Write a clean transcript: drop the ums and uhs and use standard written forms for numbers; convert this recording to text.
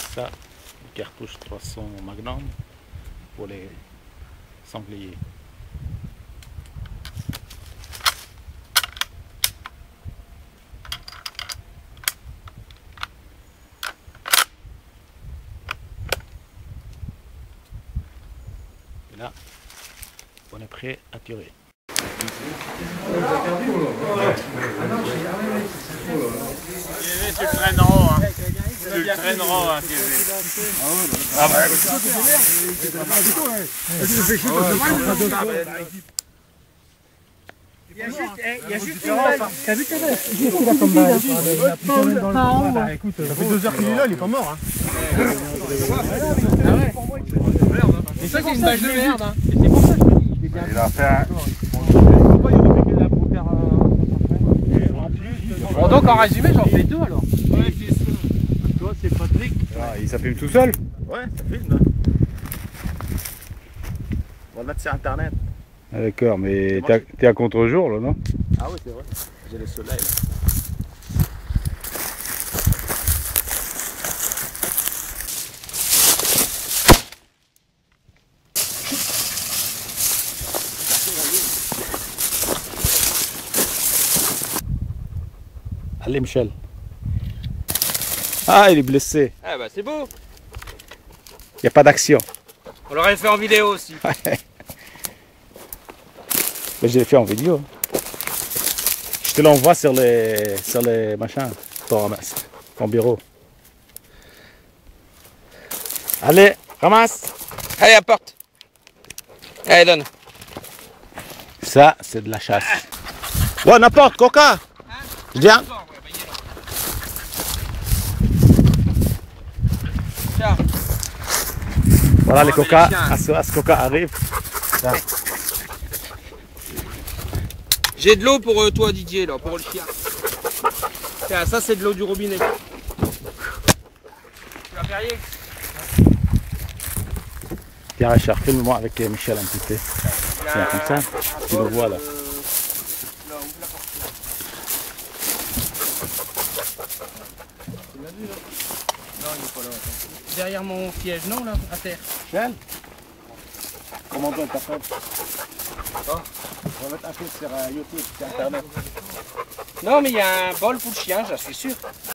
Ça, une cartouche 300 Magnum pour les sangliers. Et là, on est prêt à tirer. Tu le traînes en haut, hein. Tu le traînes en haut, hein, ah bah, il y a juste une balle. T'as vu qu'il a comme balle? Écoute, ça fait 2 heures qu'il est là, il est pas mort. Et ça, c'est une balle de merde, hein. C'est pour ça que je me dis. Il a fait un... Bon, donc en résumé, j'en fais 2 alors. Ouais, c'est ça. Toi, c'est Patrick. Ça filme tout seul? Ouais, ça filme. On va le mettre sur internet. Ah, d'accord, mais t'es à contre-jour là, non? Ah oui, c'est vrai. J'ai le soleil là. Allez Michel. Ah, il est blessé. Ah bah c'est beau. Il n'y a pas d'action. On l'aurait fait en vidéo aussi. Mais je l'ai fait en vidéo. Je te l'envoie sur les machins, ton bureau. Allez, ramasse. Allez, apporte. Allez, donne. Ça, c'est de la chasse. Ouais, n'importe, coca. Je dis hein. Tiens. Voilà les Oh, mais coca. les chiens. À ce coca arrive. Ça. J'ai de l'eau pour toi, Didier, là, pour le chien. Tiens, ça, c'est de l'eau du robinet. Tu vas Perrier? Tiens, Richard, filme-moi avec Michel un petit peu. Tiens, comme ça, tu le vois là. Là, ouvre la porte. Tu l'as vu là? Non, il est pas là. Attends. Derrière mon siège, non, là, à terre. Michel, comment toi t'appelles? Oh. On va mettre un peu sur YouTube, sur internet. Non, mais il y a un bol pour le chien, j'en suis sûr.